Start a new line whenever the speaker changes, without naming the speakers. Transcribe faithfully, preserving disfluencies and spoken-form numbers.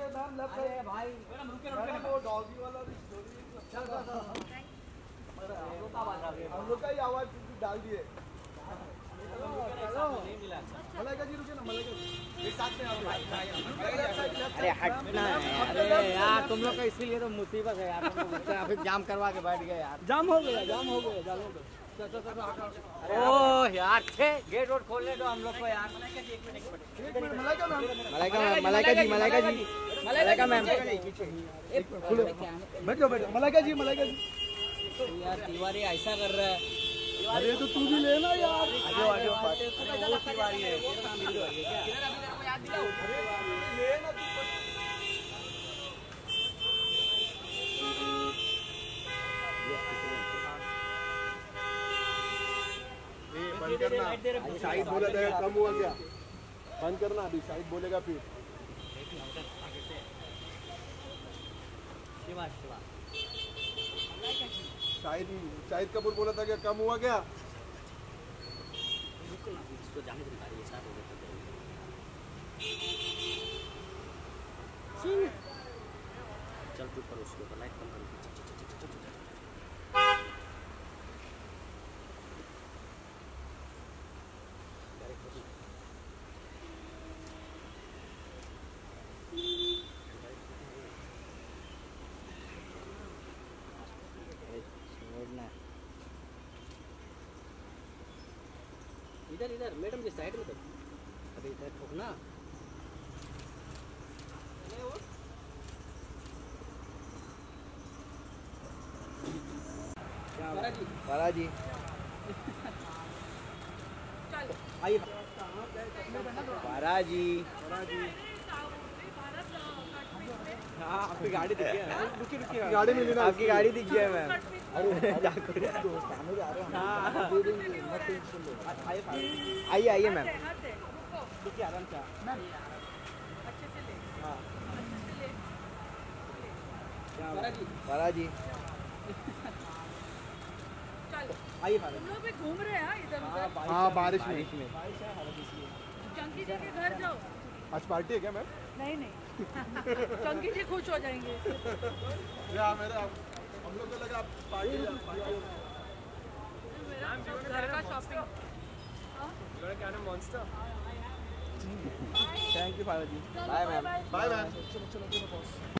Ma'am left side भाई madam रुके रुके वो डॉगी वाला स्टोरी चल चल हम लोग का ही आवाज डाल दिए। मलाइका जी रुके ना, मलाइका जी एक साथ में आओ भाई।
अरे हटना है, अरे यार तुम लोग का इसीलिए तो मुसीबत है यार, तुम लोग ट्रैफिक जाम करवा के बैठ गए यार।
जाम हो गया, जाम हो गया, जाम हो गया। चल चल चल
ओह यार छे गेट वोट खोलने दो हम लोग को यार।
Malaika ma'am,
Malaika ma'am, Malaika ji, Malaika ji, Malaika ma'am
बैठ जाओ, बैठ जाओ। मलाइका जी, मलाइका जी
यार तिवारी ऐसा कर रहा है।
अरे तो तू भी लेना यार।
आजो आजो वो तिवारी है तेरा नाम हिंदू है क्या? किधर अभी याद दिलाओ।
अरे लेना तू। ये बंद करना, शाहिद बोला था कम हुआ क्या? बंद करना अभी, शाहिद बोलेगा फिर। शाहिद शाहिद कपूर बोला था क्या कम हुआ क्या?
इसको जाने दे रही है साथ हो गया। चल तू पर उसको लाइट कम कर। इधर इधर मैडम के साइड में तो अभी इधर ठोकना।
बाला जी
आइए बारा जी। हाँ आपकी गाड़ी दिख गया है। रुकी रुकी
गाड़ी मिली ना,
आपकी गाड़ी दिख गया है मैम। आइए आइए मैम, रुकिए आराम से मैम।
बाला जी
आइए
तुम लोग भी घूम रहे हैं इधर उधर।
हाँ बारिश में।
चंकी जी के घर जाओ।
आज पार्टी है क्या मैम?
नहीं नहीं चंकी जी खुश हो जाएंगे।
या मेरा हम लोग को लगा पार्टी
मेरा सब घर का शॉपिंग।
क्या नाम monster?
Thank you father ji.
Bye ma'am, bye ma'am. चलो चलो चलो बॉस।